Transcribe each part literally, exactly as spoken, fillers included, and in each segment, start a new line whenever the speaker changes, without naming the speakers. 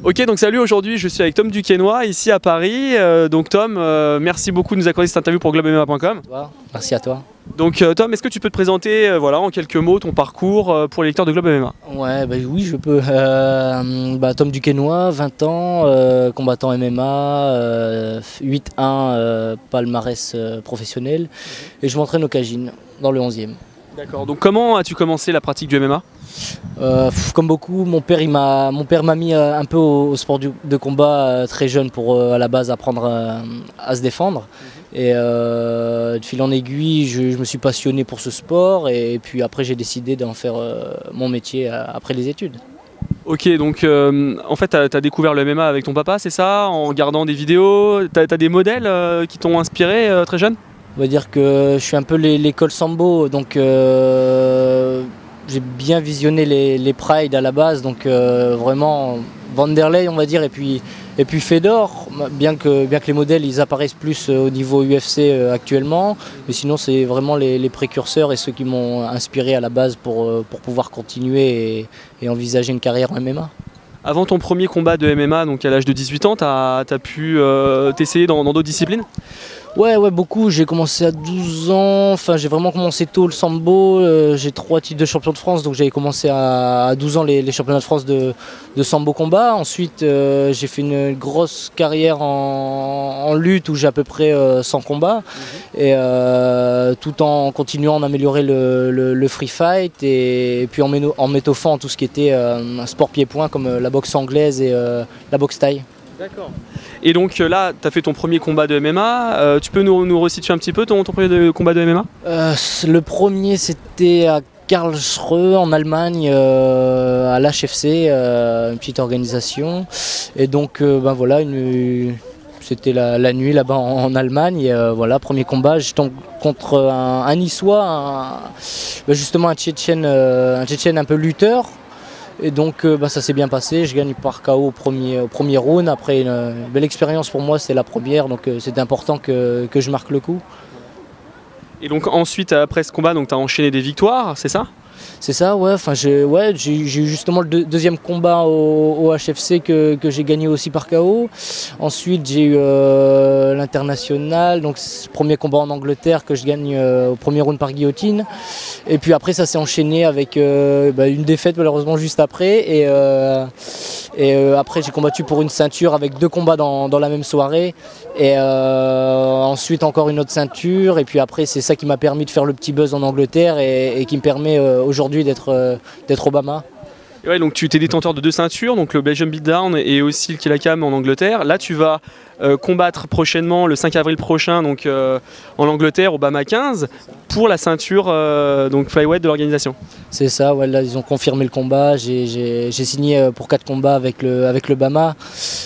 Ok, donc salut, aujourd'hui je suis avec Tom Duquesnoy ici à Paris. Euh, donc Tom, euh, merci beaucoup de nous accorder cette interview pour globe M M A point com.
Merci à toi.
Donc euh, Tom, est-ce que tu peux te présenter euh, voilà, en quelques mots ton parcours euh, pour les lecteurs de Globe M M A?
Ouais, bah, oui, je peux. Euh, bah, Tom Duquesnoy, vingt ans, euh, combattant M M A, euh, huit un euh, palmarès euh, professionnel, et je m'entraîne au Cagine, dans le onzième.
D'accord, donc comment as-tu commencé la pratique du M M A?
Euh, comme beaucoup, mon père il m'a mon père m'a mis euh, un peu au, au sport du, de combat euh, très jeune pour euh, à la base apprendre euh, à se défendre. Mm-hmm. Et euh, de fil en aiguille, je, je me suis passionné pour ce sport et, et puis après j'ai décidé d'en faire euh, mon métier euh, après les études.
Ok, donc euh, en fait tu as, as découvert le M M A avec ton papa, c'est ça? En regardant des vidéos, tu as, as des modèles euh, qui t'ont inspiré euh, très jeune?
On va dire que je suis un peu l'école Sambo, donc euh, j'ai bien visionné les, les Pride à la base, donc euh, vraiment Vanderlei on va dire, et puis, et puis Fedor, bien que, bien que les modèles ils apparaissent plus au niveau U F C actuellement, mais sinon c'est vraiment les, les précurseurs et ceux qui m'ont inspiré à la base pour, pour pouvoir continuer et, et envisager une carrière en M M A.
Avant ton premier combat de M M A, donc à l'âge de dix-huit ans, tu as, as pu euh, t'essayer dans d'autres disciplines?
Ouais, ouais, beaucoup. J'ai commencé à douze ans, enfin j'ai vraiment commencé tôt le sambo, euh, j'ai trois titres de champion de France, donc j'avais commencé à, à douze ans les, les championnats de France de, de sambo combat. Ensuite euh, j'ai fait une grosse carrière en, en lutte où j'ai à peu près euh, cent combats, mmh. et euh, tout en continuant à améliorer le, le, le free fight et, et puis en, en m'étoffant tout ce qui était euh, sport pied-point comme euh, la boxe anglaise et euh, la boxe thaï.
D'accord. Et donc là, tu as fait ton premier combat de M M A. Euh, tu peux nous, nous resituer un petit peu ton, ton premier de, combat de M M A?
euh, Le premier, c'était à Karlsruhe en Allemagne, euh, à l'H F C, euh, une petite organisation. Et donc, euh, ben voilà, une, c'était la, la nuit là-bas en, en Allemagne. Et, euh, voilà, premier combat, je tombe contre un, un Niçois, un, ben justement un Tchétchène, euh, un Tchétchène un peu lutteur. Et donc euh, bah, ça s'est bien passé, je gagne par K O au premier, au premier round. Après une, une belle expérience pour moi, c'est la première, donc euh, c'était important que, que je marque le coup.
Et donc ensuite, après ce combat, tu as enchaîné des victoires, c'est ça?
C'est ça, ouais. Enfin, j'ai ouais, eu justement le deux, deuxième combat au, au H F C que, que j'ai gagné aussi par K O. Ensuite, j'ai eu euh, l'international, donc premier combat en Angleterre que je gagne euh, au premier round par guillotine. Et puis après, ça s'est enchaîné avec euh, bah, une défaite malheureusement juste après. Et, euh, et euh, après, j'ai combattu pour une ceinture avec deux combats dans, dans la même soirée. Et euh, ensuite, encore une autre ceinture. Et puis après, c'est ça qui m'a permis de faire le petit buzz en Angleterre et, et qui me permet euh, aujourd'hui d'être euh, d'être Obama.
Et ouais, donc tu étais détenteur de deux ceintures, donc le Belgium Beatdown et aussi le Killacam en Angleterre. Là, tu vas euh, combattre prochainement, le cinq avril prochain, donc euh, en Angleterre, au Bama quinze, pour la ceinture euh, donc flyweight de l'organisation.
C'est ça, ouais, là ils ont confirmé le combat. J'ai signé pour quatre combats avec le, avec le Bama,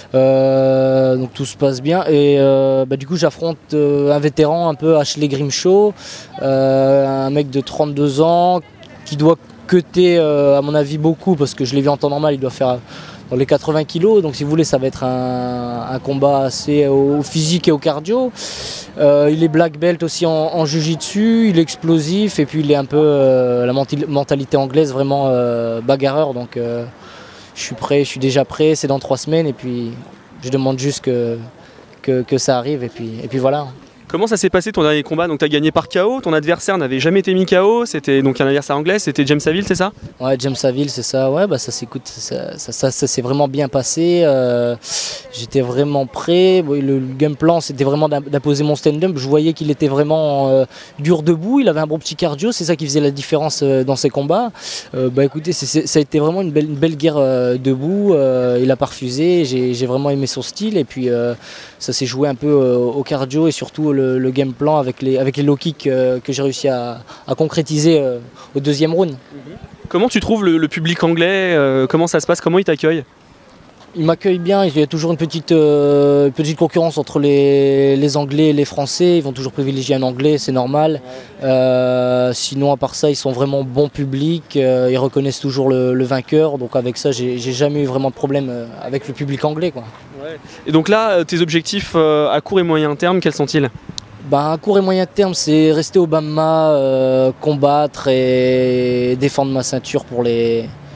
euh, donc tout se passe bien. Et euh, bah, du coup, j'affronte euh, un vétéran un peu, Ashley Grimshaw, euh, un mec de trente-deux ans qui doit cutter euh, à mon avis beaucoup parce que je l'ai vu en temps normal, il doit faire dans les quatre-vingts kilos, donc si vous voulez ça va être un, un combat assez au physique et au cardio. Euh, il est black belt aussi en, en jiu-jitsu, il est explosif et puis il est un peu euh, la mentalité anglaise vraiment euh, bagarreur, donc euh, je suis prêt, je suis déjà prêt, c'est dans trois semaines et puis je demande juste que, que, que ça arrive et puis, et puis voilà.
Comment ça s'est passé ton dernier combat? Donc tu as gagné par K O, ton adversaire n'avait jamais été mis K O, c'était donc un adversaire anglais, c'était James Saville, c'est ça?
Ouais, James Saville, c'est ça, ouais, bah ça s'écoute, ça, ça, ça, ça s'est vraiment bien passé, euh, j'étais vraiment prêt, le, le game plan c'était vraiment d'imposer mon stand-up, je voyais qu'il était vraiment euh, dur debout, il avait un bon petit cardio, c'est ça qui faisait la différence euh, dans ses combats. Euh, bah écoutez, c est, c est, ça a été vraiment une belle, une belle guerre euh, debout, euh, il a pas refusé, j'ai vraiment aimé son style et puis euh, ça s'est joué un peu euh, au cardio et surtout le, le game plan avec les, avec les low kicks euh, que j'ai réussi à, à concrétiser euh, au deuxième round.
Comment tu trouves le, le public anglais? euh, Comment ça se passe? Comment il t'accueille?
Il m'accueille bien, il y a toujours une petite, euh, petite concurrence entre les, les Anglais et les Français, ils vont toujours privilégier un Anglais, c'est normal. Euh, sinon à part ça, ils sont vraiment bons publics, euh, ils reconnaissent toujours le, le vainqueur, donc avec ça j'ai jamais eu vraiment de problème avec le public anglais, quoi.
Ouais. Et donc là, tes objectifs euh, à court et moyen terme, quels sont-ils?
Ben, à court et moyen terme, c'est rester au Bama, euh, combattre et défendre ma ceinture pour les,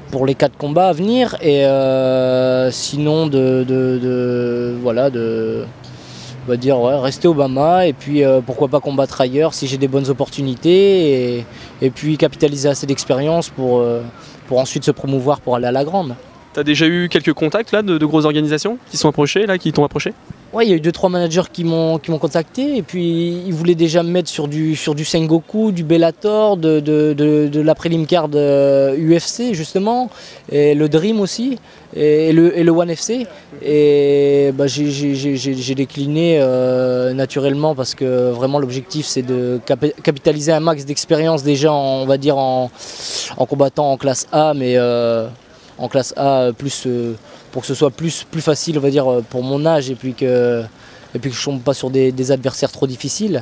pour les quatre combats à venir. Et euh, sinon, de, de, de, voilà, de, on va dire, ouais, rester au Bama et puis euh, pourquoi pas combattre ailleurs si j'ai des bonnes opportunités. Et, et puis capitaliser assez d'expérience pour, euh, pour ensuite se promouvoir pour aller à la grande.
Tu as déjà eu quelques contacts là, de, de grosses organisations qui sont approchées, là, qui t'ont approché?
Ouais, il y a eu deux trois managers qui m'ont qui m'ont contacté et puis ils voulaient déjà me mettre sur du sur du Sengoku, du Bellator, de, de, de, de la prélim card U F C justement, et le Dream aussi, et le, et le One F C. Et bah, j'ai, j'ai, j'ai, j'ai décliné euh, naturellement parce que vraiment l'objectif c'est de cap capitaliser un max d'expérience déjà en, on va dire en, en combattant en classe A, mais euh, en classe A plus euh, pour que ce soit plus, plus facile, on va dire, pour mon âge et puis que, et puis que je ne tombe pas sur des, des adversaires trop difficiles.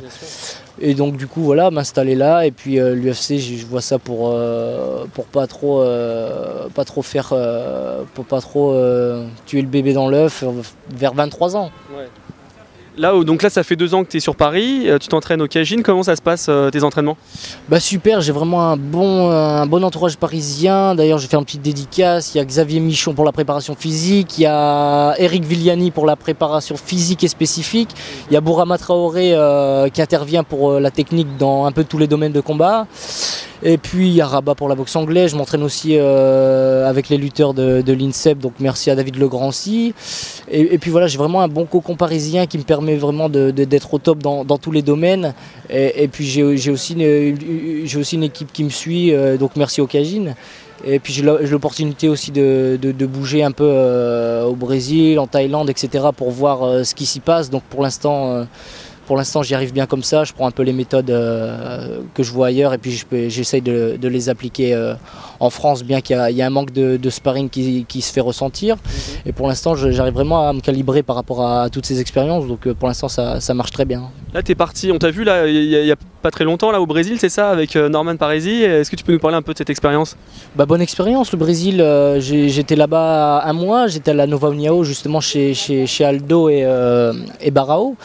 Et donc du coup voilà, m'installer là et puis euh, l'U F C, je vois ça pour euh, pour pas trop euh, pas trop faire euh, pour pas trop euh, tuer le bébé dans l'œuf vers vingt-trois ans.
Ouais. Là, donc là, ça fait deux ans que tu es sur Paris, tu t'entraînes au Cajun. Comment ça se passe euh, tes entraînements?
Bah super, j'ai vraiment un bon, un bon entourage parisien. D'ailleurs, j'ai fait une petite dédicace. Il y a Xavier Michon pour la préparation physique, il y a Eric Viliani pour la préparation physique et spécifique, il y a Bourama Traoré euh, qui intervient pour euh, la technique dans un peu tous les domaines de combat. Et puis il y a Rabat pour la boxe anglaise, je m'entraîne aussi euh, avec les lutteurs de, de l'INSEP, donc merci à David Legrancy. Et, et puis voilà, j'ai vraiment un bon cocon parisien qui me permet vraiment de, de, d'être au top dans, dans tous les domaines. Et, et puis j'ai, j'ai, aussi une, j'ai aussi une équipe qui me suit, euh, donc merci au Cajun. Et puis j'ai l'opportunité aussi de, de, de bouger un peu euh, au Brésil, en Thaïlande, et cetera pour voir euh, ce qui s'y passe. Donc pour l'instant... Euh, Pour l'instant, j'y arrive bien comme ça. Je prends un peu les méthodes euh, que je vois ailleurs et puis j'essaye de, de les appliquer euh, en France, bien qu'il y, y a un manque de, de sparring qui, qui se fait ressentir. Et pour l'instant, j'arrive vraiment à me calibrer par rapport à, à toutes ces expériences. Donc pour l'instant, ça, ça marche très bien.
Là, tu es parti, on t'a vu là, il n'y a, a pas très longtemps là au Brésil, c'est ça, avec Norman Parisi. Est-ce que tu peux nous parler un peu de cette expérience?
Bah, bonne expérience, le Brésil. Euh, j'étais là-bas un mois, j'étais à la Nova União, justement chez, chez, chez Aldo et, euh, et Barao.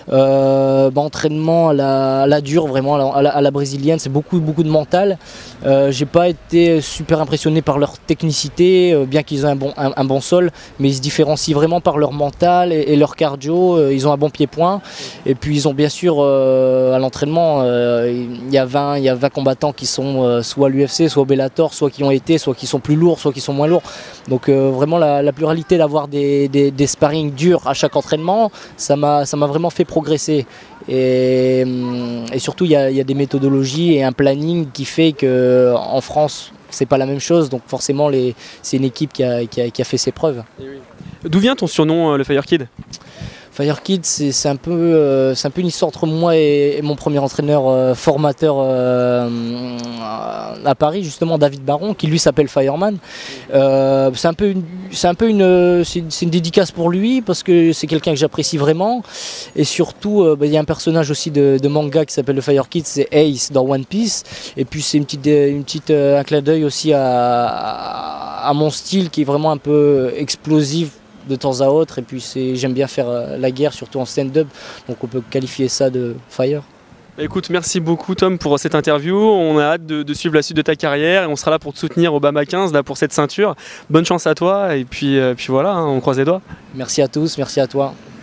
Euh, bah, entraînement à la, à la dure, vraiment à la, à la brésilienne, c'est beaucoup, beaucoup de mental. Euh, j'ai pas été super impressionné par leur technicité, euh, bien qu'ils aient un bon, un, un bon sol, mais ils se différencient vraiment par leur mental et, et leur cardio. Euh, ils ont un bon pied-point. Et puis ils ont bien sûr euh, à l'entraînement, euh, il y a vingt, il y a vingt combattants qui sont euh, soit à l'U F C, soit au Bellator, soit qui ont été, soit qui sont plus lourds, soit qui sont moins lourds. Donc euh, vraiment la, la pluralité d'avoir des, des, des sparring durs à chaque entraînement, ça m'a ça m'a vraiment fait progresser. Et, et surtout il y, a, il y a des méthodologies et un planning qui fait qu'en France c'est pas la même chose, donc forcément c'est une équipe qui a, qui, a, qui a fait ses preuves.
D'où vient ton surnom, euh, le Fire Kid?
Fire Kid, c'est un, euh, un peu une histoire entre moi et, et mon premier entraîneur euh, formateur euh, à Paris, justement David Baron, qui lui s'appelle Fireman. Euh, c'est un peu une, c'est un peu une, c'est une, une dédicace pour lui parce que c'est quelqu'un que j'apprécie vraiment. Et surtout, il euh, bah, y a un personnage aussi de, de manga qui s'appelle le Fire Kid, c'est Ace dans One Piece. Et puis c'est une petite, une petite, un clin d'œil aussi à, à, à mon style qui est vraiment un peu explosif de temps à autre, et puis j'aime bien faire la guerre, surtout en stand-up, donc on peut qualifier ça de fire.
Écoute, merci beaucoup Tom pour cette interview, on a hâte de, de suivre la suite de ta carrière et on sera là pour te soutenir au Bama quinze, là pour cette ceinture. Bonne chance à toi et puis, euh, puis voilà, hein, on croise les doigts.
Merci à tous, merci à toi.